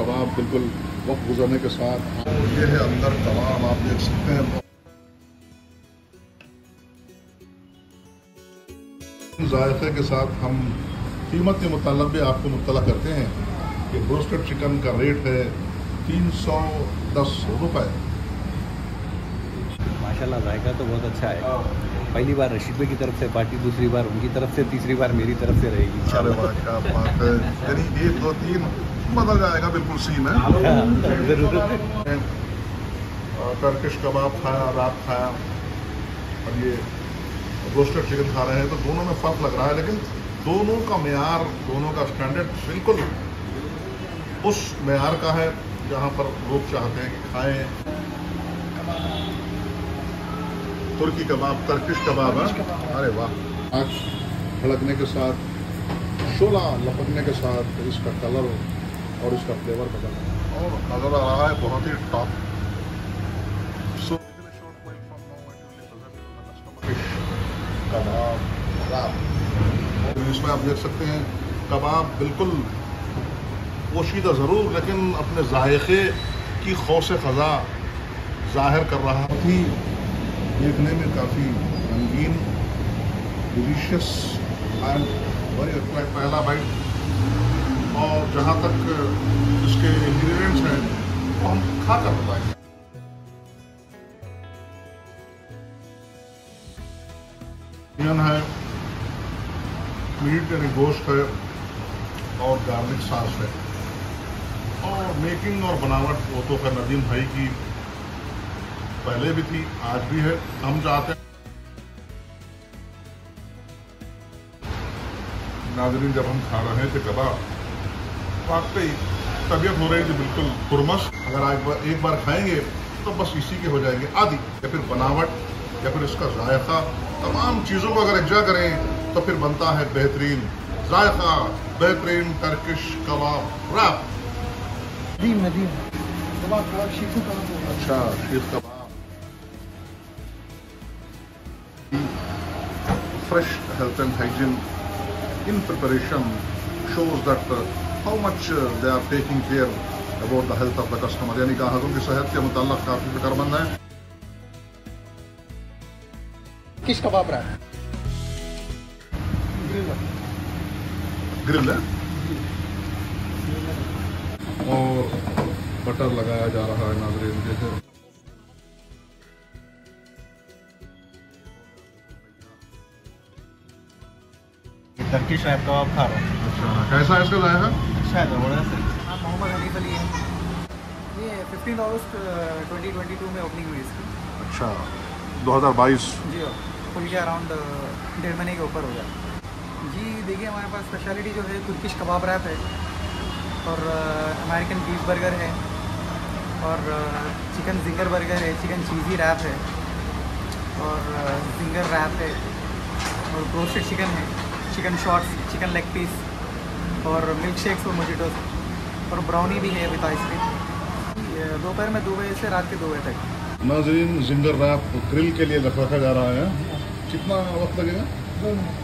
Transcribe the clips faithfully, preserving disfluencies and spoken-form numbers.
कबाब बिल्कुल वक्त गुजरने के साथ। ये है अंदर कबाब, आप देख सकते हैं। जायके के साथ हम कीमत के मुताल्लिक़ भी आपको मुत्तला करते हैं कि ब्रोस्टेड चिकन का रेट है तीन सौ दस रुपये। माशाल्लाह जायका तो बहुत अच्छा है। पहली बार रशीद भाई की तरफ से पार्टी, दूसरी बार उनकी तरफ से, तीसरी बार मेरी तरफ से रहेगी। अरे वाह क्या बात है, यानी एक दो तीन बदल जाएगा, बिल्कुल सीन है। जरूर। टर्किश कबाब खाया, रात खाया, और ये रोस्टेड चिकन खा रहे हैं, तो दोनों में फ़र्क लग रहा है, लेकिन दोनों का मेयार, दोनों का स्टैंडर्ड बिल्कुल उस मेयार का है जहाँ पर लोग चाहते हैं कि खाएं। तुर्की कबाब, टर्किश कबाब है। अरे वाह, आँख भड़कने के साथ, शोला लपकने के साथ इसका कलर और इसका फ्लेवर बदल रहा है और नज़र आ रहा है बहुत ही टॉप। सो कबाब, इसमें आप देख सकते हैं कबाब बिल्कुल पोशीदा ज़रूर, लेकिन अपने जायके की खौस ख़ज़ा ज़ाहिर कर रहा थी। देखने में काफ़ी रंगीन, डिलीशियस एंड वेरी अट्रैक्टिव पहला बाइट। और जहाँ तक इसके इंग्रेडिएंट्स हैं वो हम खा कर बताएंगे। चिकन है, मीट यानी गोश्त है, और गार्लिक सॉस है। और मेकिंग और बनावट वो तो है नदीम भाई की पहले भी थी, आज भी है। हम चाहते हैं नाज़रीन, जब हम खा रहे थे कबाब, वाकई तबीयत हो रही थी बिल्कुल पुरमस। अगर आज एक बार खाएंगे तो बस इसी के हो जाएंगे आदि, या फिर बनावट या फिर इसका जायका, तमाम चीज़ों को अगर इकट्ठा करें तो फिर बनता है बेहतरीन जायका, बेहतरीन Turkish kebab wrap. Nadeem Nadeem kebab, seekh kebab. अच्छा, शीख कबाब। Fresh health and hygiene in preparation shows that uh, how much uh, they are taking care about the health of the customer, यानी ग्राहकों की सेहत के मुताल्लिक़ काफ़ी फिक्रमंद है। किस कबाब रहा है? ग्रिल है और बटर लगाया जा रहा है। नाज़रीन जैसे टर्किश रैप कबाब खा रहा हूँ। अच्छा, कैसा है इसका जायका? अच्छा है, ज़बरदस्त है। हाँ, मोहम्मद हनीफ अली है। ये fifteen August twenty twenty two में ओपनिंग हुई इसकी। अच्छा, दो हज़ार बाईस। जी हाँ, खुल के अराउंड डेढ़ महीने के ऊपर हो गया। जी देखिए, हमारे पास स्पेशलिटी जो है तुर्किश कबाब रैप है, और अमेरिकन बीफ बर्गर है, और चिकन जिंगर बर्गर है, चिकन चीज़ी रैप है, और जिंगर रैप है, और रोस्टेड चिकन है, chicken shots, chicken leg piece, और मिल्क शेक्स और मोजिटोस, और ब्राउनी भी है विद आइसक्रीम। दोपहर में दो बजे से रात के दो बजे तक। नाज़रीन, जिंगर रैप ग्रिल के लिए रखा जा रहा है। कितना वक्त लगेगा? दो मिनट।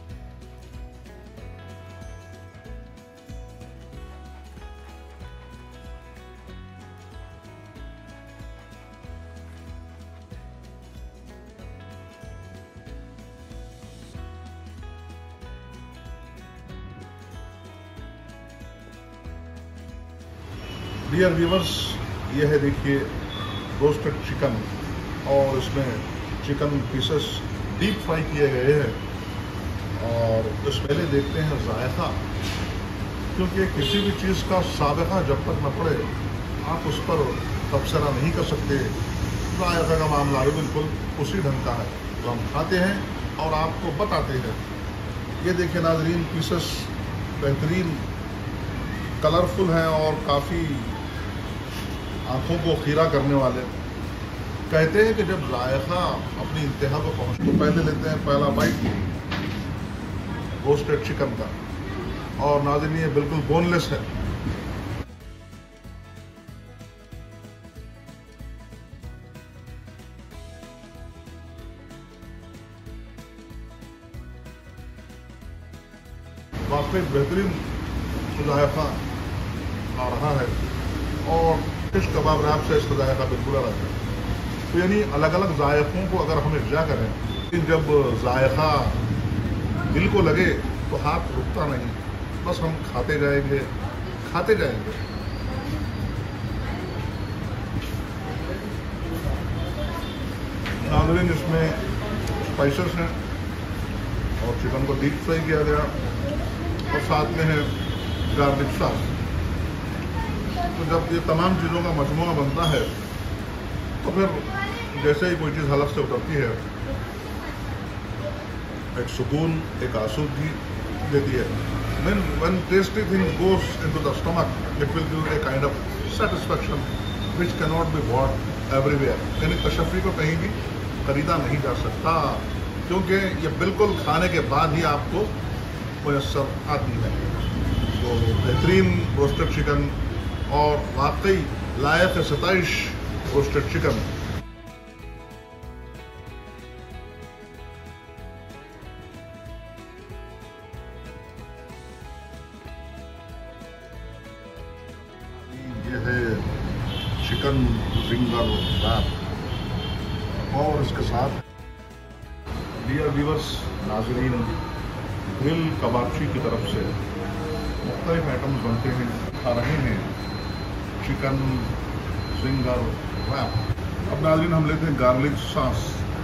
डियर व्यूवर्स, ये है देखिए रोस्टेड चिकन, और इसमें चिकन पीसेस डीप फ्राई किए गए हैं। और इस पहले देखते हैं जायका, क्योंकि किसी भी चीज़ का साबिका जब तक न पड़े आप उस पर तबसरा नहीं कर सकते। जायका का मामला भी बिल्कुल उसी ढंग का है, तो हम खाते हैं और आपको बताते हैं। ये देखिए नाज़रीन, पीसेस बेहतरीन कलरफुल हैं और काफ़ी आँखों को खीरा करने वाले। कहते हैं कि जब जायका अपनी इंतहा को पहुँचे तो पहले लेते हैं पहला बाइट रोस्टेड चिकन का, और नाज़रीन ये बिल्कुल बोनलेस है। वाकई बेहतरीन जायका आ रहा है। और फिश कबाब रैप से इसका जायका बिल्कुल अलग है। तो यानी अलग अलग जायकों को अगर हम इर्जा करें, लेकिन जब जायका दिल को लगे तो हाथ रुकता नहीं, बस हम खाते जाएंगे खाते जाएंगे। नाज़रीन, इसमें स्पाइसेस हैं और चिकन को डीप फ्राई किया गया और साथ में है गार्लिक सॉस। तो जब ये तमाम चीज़ों का मजमूआ बनता है तो फिर जैसे ही कोई चीज़ हलक से उतरती है, एक सुकून, एक आसूदगी देती है। When when tasty thing goes into the stomach, it will give a kind of satisfaction which cannot be bought everywhere. यानी तशफ़ी को कहीं भी खरीदा नहीं जा सकता, क्योंकि ये बिल्कुल खाने के बाद ही आपको मुयस्सर आती है। तो बेहतरीन रोस्टेड चिकन और वाकई लायक सताइश रोस्टेड चिकन। ये है चिकन जिंगर रैप और इसके साथ डियर व्यूअर्स, नाज़रीन, ग्रिल कबाबची की तरफ से मुख्तलिफ आइटम्स बनते हैं, खा रहे हैं चिकन जिंगर रैप। अब नाज़रीन हम लेते हैं गार्लिक सॉस।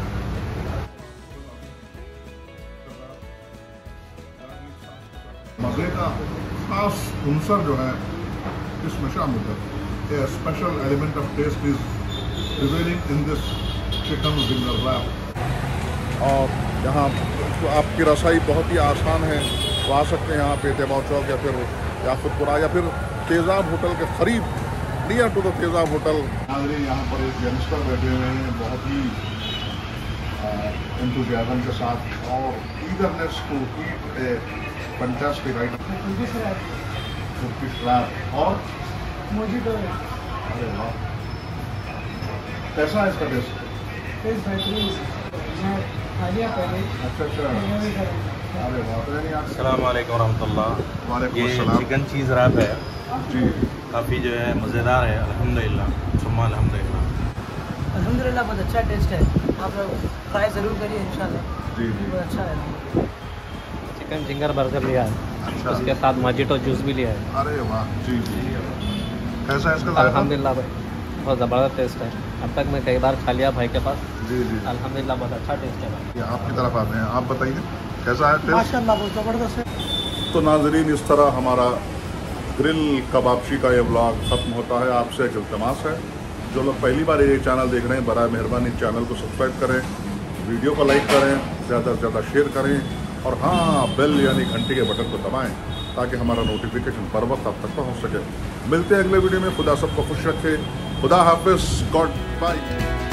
मज़े का खास अंसर जो है इसमें शामिल है। A special element of taste is prevailing in this chicken zinger wrap। और यहाँ तो आपकी रसाई बहुत ही आसान है, तो आ सकते हैं यहाँ पे तेबाव चौक या फिर याफतपुरा या फिर तेज़ाब होटल के करीब, near to the Tezab hotel. नाज़रीन, यहाँ पर एक यंगस्टर बैठे हुए हैं बहुत ही एंथुसियाज्म के साथ और eagerness to eat a fantastic item Turkish wrap और मोजिटो। अरे वाह, कैसा है इसका टेस्ट? टेस्ट बेहतरीन, मैं खा लिया पहले। अच्छा अच्छा, अरे वाह। अस्सलाम वालेकुम रहमतुल्लाह। वालेकुम ये अस्सलाम। चिकन चीज़ रैप है जी, काफ़ी जो है मज़ेदार है, अल्हम्दुलिल्लाह सुम्मा अल्हम्दुलिल्लाह। अल्हम्दुलिल्लाह बहुत अच्छा टेस्ट है, आप लोग ट्राई ज़रूर करिए इंशाल्लाह। जी जी, बहुत अच्छा है। चिकन जिंगर बर्गर लिया है, अच्छा, उसके साथ मोजिटो जूस भी लिया है। अरे वाह। जी जी, कैसा है इसका जायका? अल्हम्दुलिल्लाह भाई बहुत ज़बरदस्त टेस्ट है, अब तक मैं कई बार खा लिया भाई के पास। जी जी, अल्हम्दुलिल्लाह बहुत अच्छा टेस्ट है भाई। ये आपकी तरफ आते हैं, आप बताइए कैसा है टेस्ट? माशाल्लाह बहुत ज़बरदस्त है। तो नाज़रीन, इस तरह हमारा ग्रिल कबाबची का ये व्लॉग ख़त्म होता है। आपसे एक इल्तमास है, जो लोग पहली बार ये चैनल देख रहे हैं, बराए मेहरबानी चैनल को सब्सक्राइब करें, वीडियो को लाइक करें, ज़्यादा से ज़्यादा शेयर करें और हाँ, बेल यानी घंटी के बटन को दबाएं ताकि हमारा नोटिफिकेशन बर वक्त आप तक पहुँच सके। मिलते हैं अगले वीडियो में। खुदा सबको खुश रखे। खुदा हाफिज़। God bye.